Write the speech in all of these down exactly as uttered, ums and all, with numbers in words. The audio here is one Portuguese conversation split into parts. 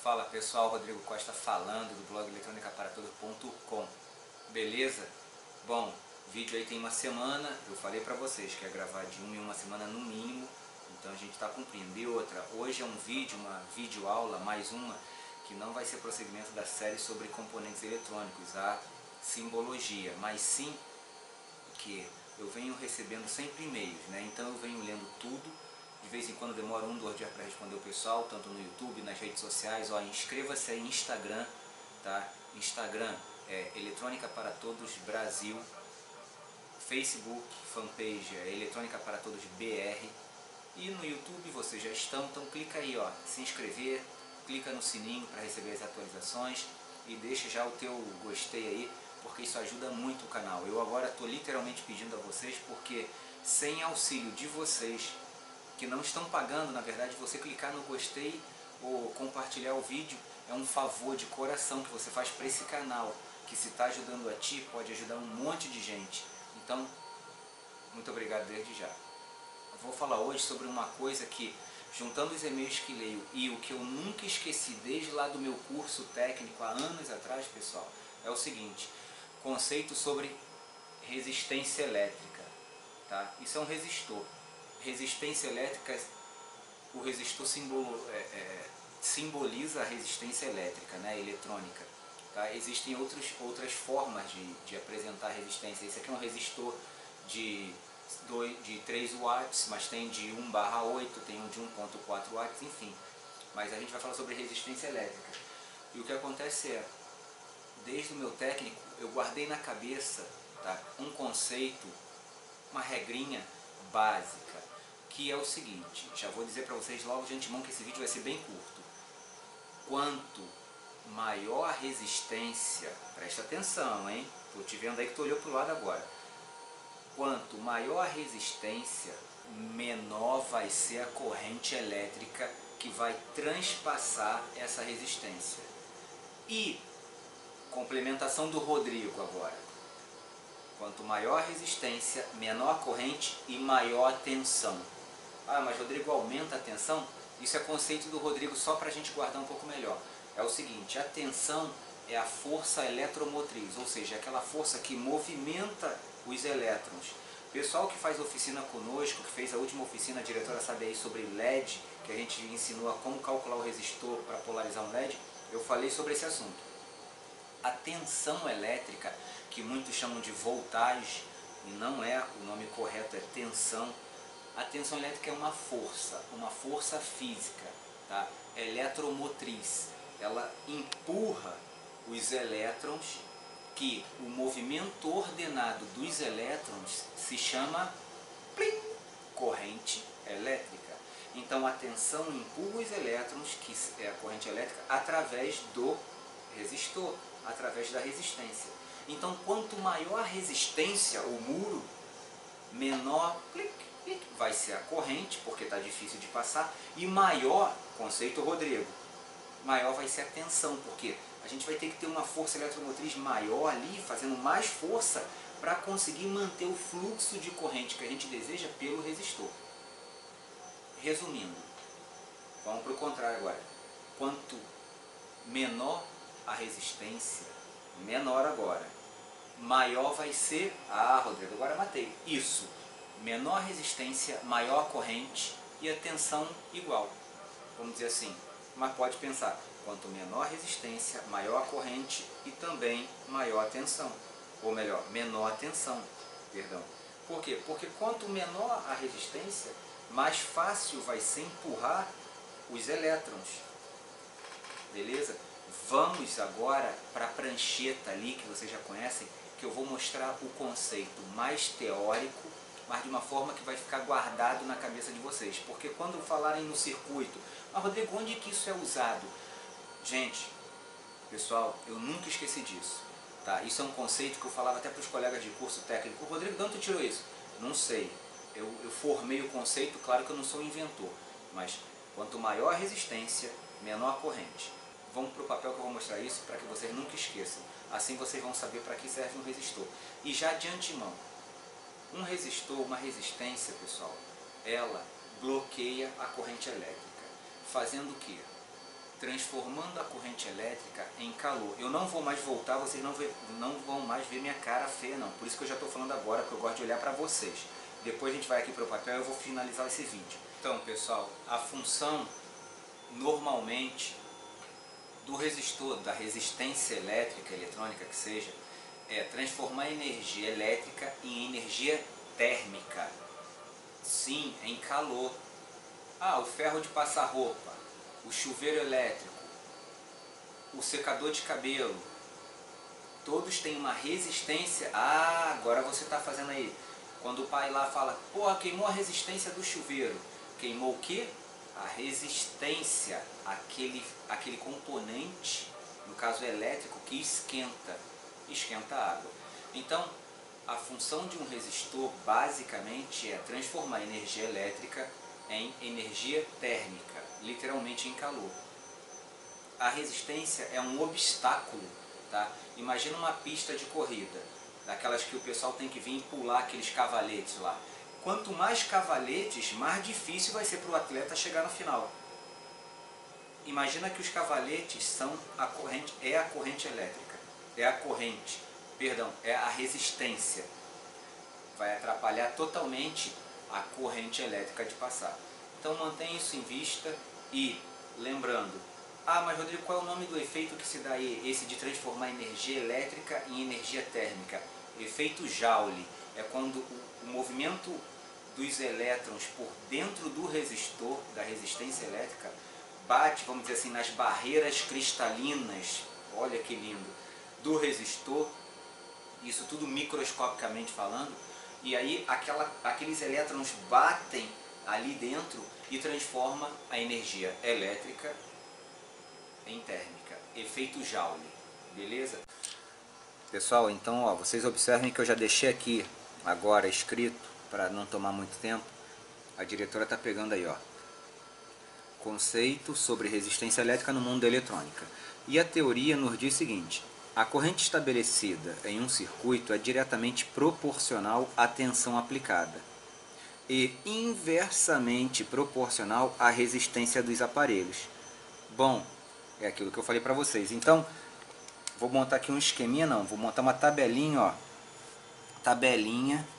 Fala pessoal, Rodrigo Costa falando do blog eletrônica para todos ponto com. Beleza? Bom, o vídeo aí tem uma semana, eu falei pra vocês que ia gravar de uma em uma semana no mínimo, então a gente está cumprindo. E outra, hoje é um vídeo, uma videoaula, mais uma, que não vai ser prosseguimento da série sobre componentes eletrônicos, a simbologia, mas sim que eu venho recebendo sempre e-mails, né? Então eu venho lendo tudo. De vez em quando demora um, dois dias para responder o pessoal, tanto no YouTube, nas redes sociais. Ó, inscreva-se aí no Instagram, tá? Instagram é Eletrônica para Todos Brasil. Facebook, fanpage é Eletrônica para Todos B R. E no YouTube vocês já estão, então clica aí, ó, se inscrever, clica no sininho para receber as atualizações e deixa já o teu gostei aí, porque isso ajuda muito o canal. Eu agora estou literalmente pedindo a vocês, porque sem auxílio de vocês, que não estão pagando, na verdade, você clicar no gostei ou compartilhar o vídeo é um favor de coração que você faz para esse canal, que se está ajudando a ti, pode ajudar um monte de gente. Então, muito obrigado desde já. Eu vou falar hoje sobre uma coisa que, juntando os e-mails que leio e o que eu nunca esqueci desde lá do meu curso técnico há anos atrás, pessoal, é o seguinte: conceito sobre resistência elétrica, tá? Isso é um resistor. Resistência elétrica, o resistor simbolo, é, é, simboliza a resistência elétrica, né, eletrônica. Tá? Existem outros, outras formas de, de apresentar resistência. Esse aqui é um resistor de, dois, de três watts, mas tem de um barra oito, tem um de um ponto quatro watts, enfim. Mas a gente vai falar sobre resistência elétrica. E o que acontece é, desde o meu técnico, eu guardei na cabeça, tá, um conceito, uma regrinha básica, que é o seguinte: já vou dizer para vocês logo de antemão que esse vídeo vai ser bem curto. Quanto maior a resistência, presta atenção, hein? Tô te vendo aí que tu olhou pro lado agora. Quanto maior a resistência, menor vai ser a corrente elétrica que vai transpassar essa resistência. E complementação do Rodrigo agora. Quanto maior a resistência, menor a corrente e maior a tensão. Ah, mas Rodrigo, aumenta a tensão? Isso é conceito do Rodrigo só para a gente guardar um pouco melhor. É o seguinte: a tensão é a força eletromotriz, ou seja, aquela força que movimenta os elétrons. O pessoal que faz oficina conosco, que fez a última oficina, a diretora sabe aí sobre L E D, que a gente ensinou a como calcular o resistor para polarizar um L E D, eu falei sobre esse assunto. A tensão elétrica, que muitos chamam de voltagem, e não é, o nome correto é tensão. A tensão elétrica é uma força, uma força física, tá? Eletromotriz. Ela empurra os elétrons, que o movimento ordenado dos elétrons se chama plim, corrente elétrica. Então a tensão empurra os elétrons, que é a corrente elétrica, através do resistor, através da resistência. Então, quanto maior a resistência, o muro, menor clic, clic, vai ser a corrente, porque está difícil de passar, e maior, conceito Rodrigo, maior vai ser a tensão, porque a gente vai ter que ter uma força eletromotriz maior ali, fazendo mais força, para conseguir manter o fluxo de corrente que a gente deseja pelo resistor. Resumindo, vamos para o contrário agora. Quanto menor a resistência, menor agora, maior vai ser... Ah, Rodrigo, agora matei. Isso, menor resistência, maior corrente e a tensão igual. Vamos dizer assim, mas pode pensar, quanto menor resistência, maior corrente e também maior tensão. Ou melhor, menor tensão, perdão. Por quê? Porque quanto menor a resistência, mais fácil vai ser empurrar os elétrons. Beleza? Vamos agora para a prancheta ali, que vocês já conhecem, que eu vou mostrar o conceito mais teórico, mas de uma forma que vai ficar guardado na cabeça de vocês. Porque quando falarem no circuito, ah, Rodrigo, onde que isso é usado? Gente, pessoal, eu nunca esqueci disso. Tá? Isso é um conceito que eu falava até para os colegas de curso técnico. Rodrigo, de onde tu tirou isso? Não sei. Eu, eu formei o conceito, claro que eu não sou inventor, mas quanto maior a resistência, menor a corrente. Vamos para o papel que eu vou mostrar isso para que vocês nunca esqueçam. Assim vocês vão saber para que serve um resistor. E já de antemão, um resistor, uma resistência, pessoal, ela bloqueia a corrente elétrica. Fazendo o quê? transformando a corrente elétrica em calor. Eu não vou mais voltar, vocês não, vê, não vão mais ver minha cara feia não, por isso que eu já estou falando agora, porque eu gosto de olhar para vocês. Depois a gente vai aqui para o papel e eu vou finalizar esse vídeo. Então pessoal, a função normalmente do resistor, da resistência elétrica, eletrônica que seja, é transformar a energia elétrica em energia térmica. Sim, em calor. Ah, o ferro de passar roupa, o chuveiro elétrico, o secador de cabelo, todos têm uma resistência. Ah, agora você está fazendo aí. Quando o pai lá fala, porra, queimou a resistência do chuveiro. Queimou o quê? A resistência, aquele, aquele componente, no caso elétrico, que esquenta, esquenta a água. Então, a função de um resistor, basicamente, é transformar a energia elétrica em energia térmica, literalmente em calor. A resistência é um obstáculo, tá? Imagina uma pista de corrida, daquelas que o pessoal tem que vir pular aqueles cavaletes lá. Quanto mais cavaletes, mais difícil vai ser para o atleta chegar no final. Imagina que os cavaletes são a corrente, é a corrente elétrica, é a corrente, perdão, é a resistência. Vai atrapalhar totalmente a corrente elétrica de passar. Então mantenha isso em vista e lembrando, ah, mas Rodrigo, qual é o nome do efeito que se dá aí, esse de transformar energia elétrica em energia térmica? Efeito Joule. É quando o, o movimento dos elétrons por dentro do resistor, da resistência elétrica, bate, vamos dizer assim, nas barreiras cristalinas, olha que lindo, do resistor, isso tudo microscopicamente falando, e aí aquela, aqueles elétrons batem ali dentro e transforma a energia elétrica em térmica. Efeito Joule, beleza? Pessoal, então ó, vocês observem que eu já deixei aqui agora escrito, para não tomar muito tempo, a diretora está pegando aí, ó, conceito sobre resistência elétrica no mundo da eletrônica. E a teoria nos diz o seguinte: a corrente estabelecida em um circuito é diretamente proporcional à tensão aplicada e inversamente proporcional à resistência dos aparelhos. Bom, é aquilo que eu falei para vocês. Então, vou montar aqui um esqueminha, não, vou montar uma tabelinha, ó, tabelinha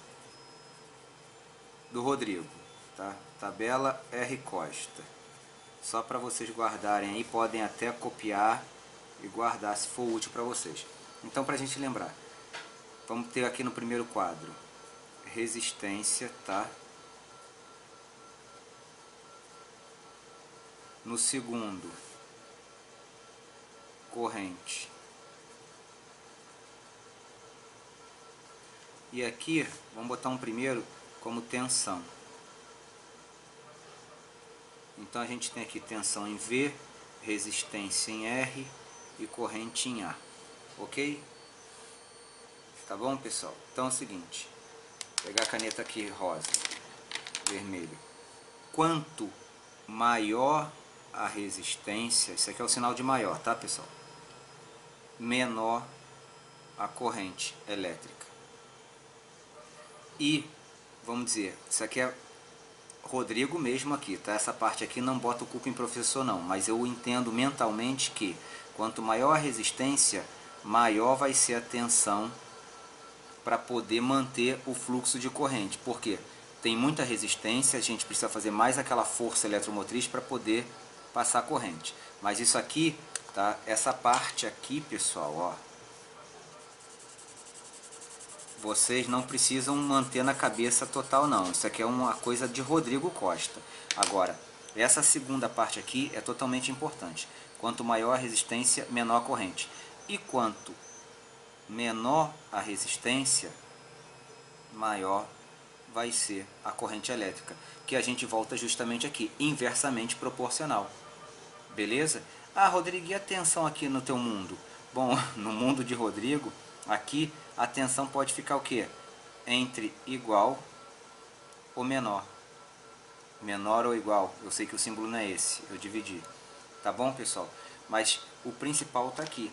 do Rodrigo, tá? Tabela R Costa. Só para vocês guardarem aí, podem até copiar e guardar se for útil para vocês. Então, para a gente lembrar, vamos ter aqui no primeiro quadro resistência, tá? No segundo, corrente. E aqui, vamos botar um primeiro como tensão. Então a gente tem aqui tensão em V, resistência em R e corrente em A. Ok? Tá bom, pessoal? Então é o seguinte, vou pegar a caneta aqui rosa, vermelho. Quanto maior a resistência, isso aqui é o sinal de maior, tá, pessoal? Menor a corrente elétrica. E, vamos dizer, isso aqui é Rodrigo mesmo aqui, tá? Essa parte aqui não bota o culpa em professor não, mas eu entendo mentalmente que quanto maior a resistência, maior vai ser a tensão para poder manter o fluxo de corrente. Por quê? Tem muita resistência, a gente precisa fazer mais aquela força eletromotriz para poder passar a corrente. Mas isso aqui, tá? Essa parte aqui, pessoal, ó, vocês não precisam manter na cabeça total não. Isso aqui é uma coisa de Rodrigo Costa. Agora, essa segunda parte aqui é totalmente importante. Quanto maior a resistência, menor a corrente. E quanto menor a resistência, maior vai ser a corrente elétrica. Que a gente volta justamente aqui, inversamente proporcional. Beleza? Ah, Rodrigo, e a tensão aqui no teu mundo? Bom, no mundo de Rodrigo, aqui a tensão pode ficar o quê? Entre igual ou menor. Menor ou igual. Eu sei que o símbolo não é esse, eu dividi. Tá bom, pessoal? Mas o principal está aqui.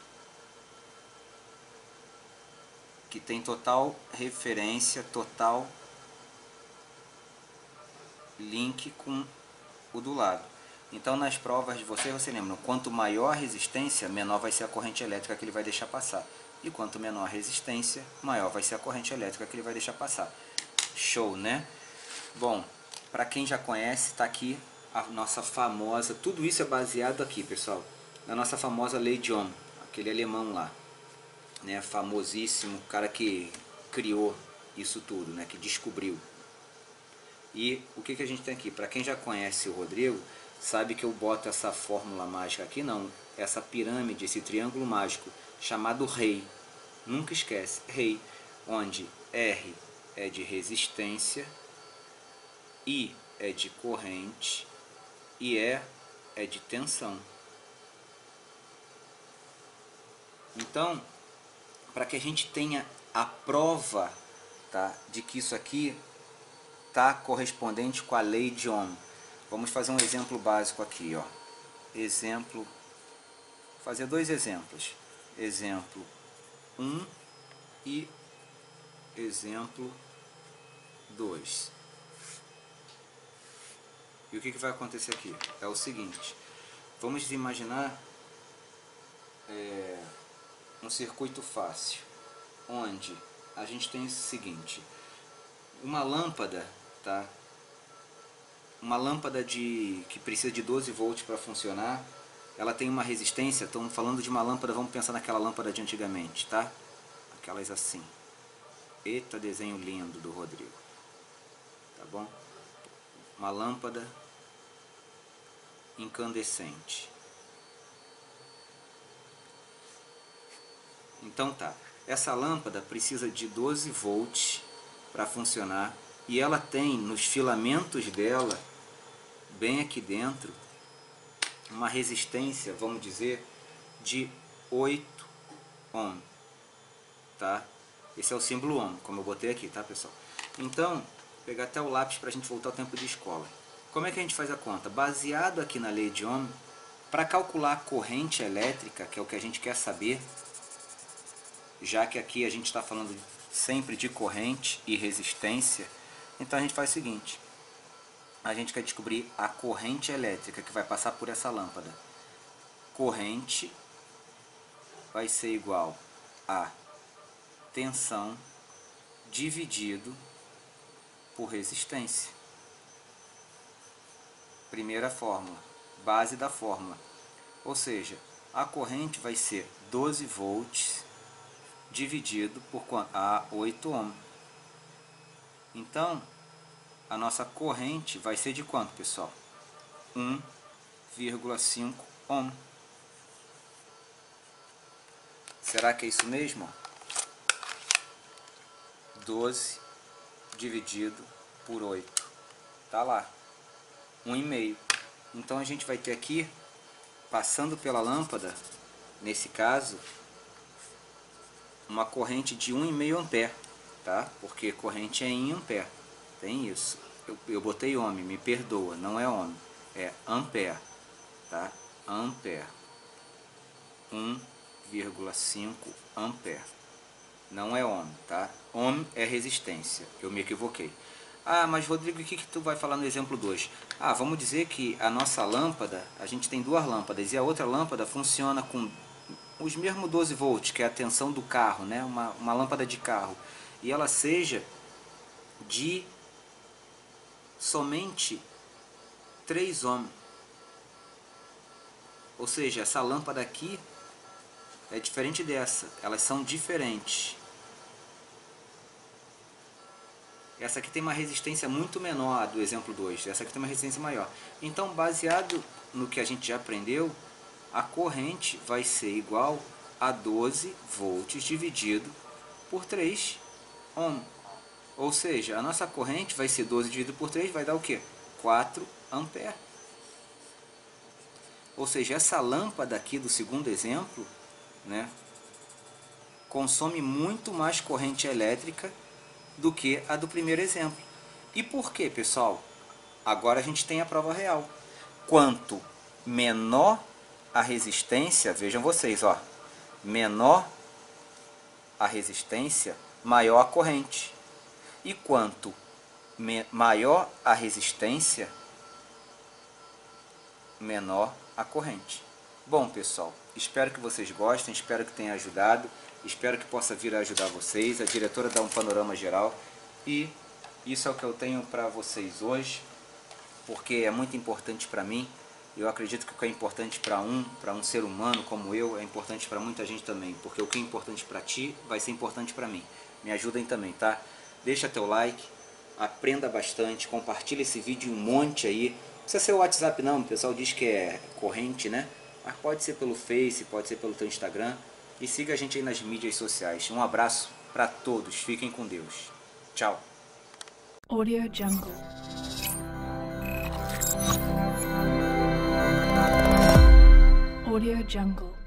Que tem total referência, total link com o do lado. Então nas provas de vocês, você lembra, quanto maior a resistência, menor vai ser a corrente elétrica que ele vai deixar passar. E quanto menor a resistência, maior vai ser a corrente elétrica que ele vai deixar passar. Show, né? Bom, para quem já conhece, está aqui a nossa famosa, tudo isso é baseado aqui, pessoal, na nossa famosa lei de Ohm, aquele alemão lá, né, famosíssimo, cara que criou isso tudo, né, que descobriu. E o que, que a gente tem aqui? Para quem já conhece o Rodrigo, sabe que eu boto essa fórmula mágica aqui, não, essa pirâmide, esse triângulo mágico, chamado Rei. Nunca esquece, Rei, onde R é de resistência, I é de corrente e E é de tensão. Então, para que a gente tenha a prova, tá, de que isso aqui está correspondente com a lei de Ohm, vamos fazer um exemplo básico aqui, ó. Exemplo, fazer dois exemplos. Exemplo um e exemplo dois. E o que, que vai acontecer aqui? É o seguinte, vamos imaginar é, um circuito fácil, onde a gente tem o seguinte, uma lâmpada, tá? Uma lâmpada de, que precisa de doze volts para funcionar, ela tem uma resistência, estamos falando de uma lâmpada, vamos pensar naquela lâmpada de antigamente, tá? Aquelas assim. Eita, desenho lindo do Rodrigo. Tá bom? Uma lâmpada incandescente. Então tá, essa lâmpada precisa de doze volts para funcionar e ela tem nos filamentos dela, bem aqui dentro, uma resistência, vamos dizer, de oito ohm, tá? Esse é o símbolo Ohm, como eu botei aqui, tá, pessoal? Então, vou pegar até o lápis para a gente voltar ao tempo de escola. Como é que a gente faz a conta? Baseado aqui na lei de Ohm, para calcular a corrente elétrica, que é o que a gente quer saber, já que aqui a gente está falando sempre de corrente e resistência, então a gente faz o seguinte, a gente quer descobrir a corrente elétrica que vai passar por essa lâmpada. Corrente vai ser igual a tensão dividido por resistência. Primeira fórmula, base da fórmula. Ou seja, a corrente vai ser doze volts dividido por quanto? A oito ohm. Então, a nossa corrente vai ser de quanto, pessoal? um vírgula cinco ohm. Será que é isso mesmo? doze dividido por oito. Tá lá. um vírgula cinco. Então a gente vai ter aqui, passando pela lâmpada, nesse caso, uma corrente de um vírgula cinco ampere, tá? Porque corrente é em ampere. Tem isso. Eu, eu botei ohm, me perdoa, não é ohm, é ampere, tá? Ampere. um vírgula cinco ampere. Não é ohm, tá? Ohm é resistência. Eu me equivoquei. Ah, mas Rodrigo, o que, que tu vai falar no exemplo dois? Ah, vamos dizer que a nossa lâmpada, a gente tem duas lâmpadas e a outra lâmpada funciona com os mesmos doze volts, que é a tensão do carro, né? Uma, uma lâmpada de carro. E ela seja de somente três ohm. Ou seja, essa lâmpada aqui é diferente dessa. Elas são diferentes. Essa aqui tem uma resistência muito menor do exemplo dois. Essa aqui tem uma resistência maior. Então, baseado no que a gente já aprendeu, a corrente vai ser igual a doze volts dividido por três ohm. Ou seja, a nossa corrente vai ser doze dividido por três, vai dar o quê? quatro ampere. Ou seja, essa lâmpada aqui do segundo exemplo, né, consome muito mais corrente elétrica do que a do primeiro exemplo. E por quê, pessoal? Agora a gente tem a prova real. Quanto menor a resistência, vejam vocês, ó, menor a resistência, maior a corrente. E quanto maior a resistência, menor a corrente. Bom, pessoal, espero que vocês gostem, espero que tenha ajudado, espero que possa vir a ajudar vocês. A diretora dá um panorama geral e isso é o que eu tenho para vocês hoje, porque é muito importante para mim. Eu acredito que o que é importante para um, para um ser humano como eu, é importante para muita gente também, porque o que é importante para ti vai ser importante para mim. Me ajudem também, tá? Deixa teu like, aprenda bastante, compartilha esse vídeo um monte aí. Não precisa ser o WhatsApp não, o pessoal diz que é corrente, né? Mas pode ser pelo Face, pode ser pelo teu Instagram. E siga a gente aí nas mídias sociais. Um abraço para todos, fiquem com Deus. Tchau. Audio Jungle. Audio Jungle.